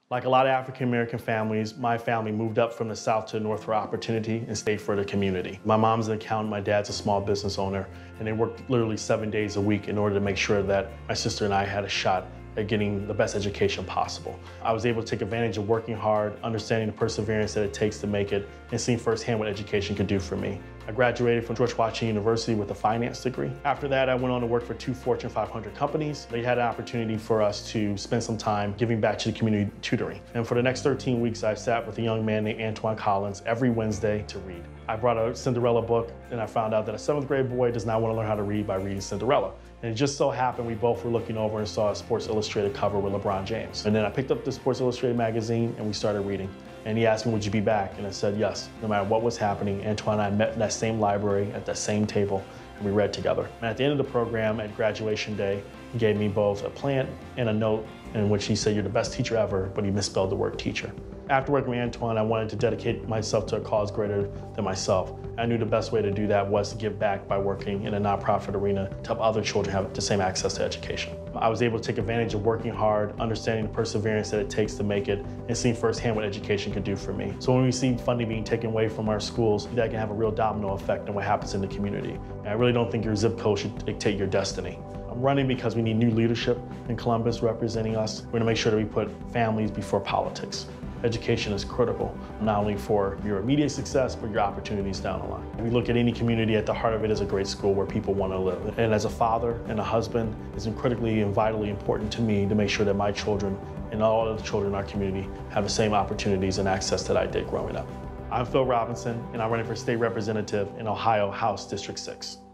Like a lot of African-American families, my family moved up from the South to the North for opportunity and stayed for the community. My mom's an accountant, my dad's a small business owner, and they worked literally 7 days a week in order to make sure that my sister and I had a shot at getting the best education possible. I was able to take advantage of working hard, understanding the perseverance that it takes to make it, and seeing firsthand what education could do for me. I graduated from George Washington University with a finance degree. After that, I went on to work for 2 Fortune 500 companies. They had an opportunity for us to spend some time giving back to the community tutoring. And for the next 13 weeks, I sat with a young man named Antoine Collins every Wednesday to read. I brought a Cinderella book, and I found out that a 7th grade boy does not want to learn how to read by reading Cinderella. And it just so happened we both were looking over and saw a Sports Illustrated cover with LeBron James. And then I picked up the Sports Illustrated magazine and we started reading. And he asked me, would you be back? And I said yes. No matter what was happening, Antoine and I met in that same library at that same table and we read together. And at the end of the program, at graduation day, he gave me both a plant and a note in which he said, you're the best teacher ever, but he misspelled the word teacher. After working with Antoine, I wanted to dedicate myself to a cause greater than myself. I knew the best way to do that was to give back by working in a nonprofit arena to help other children have the same access to education. I was able to take advantage of working hard, understanding the perseverance that it takes to make it, and seeing firsthand what education could do for me. So when we see funding being taken away from our schools, that can have a real domino effect on what happens in the community. And I really don't think your zip code should dictate your destiny. I'm running because we need new leadership in Columbus representing us. We're gonna make sure that we put families before politics. Education is critical, not only for your immediate success, but your opportunities down the line. We look at any community, at the heart of it is a great school where people want to live. And as a father and a husband, it's critically and vitally important to me to make sure that my children and all other children in our community have the same opportunities and access that I did growing up. I'm Phil Robinson, and I'm running for state representative in Ohio House District 6.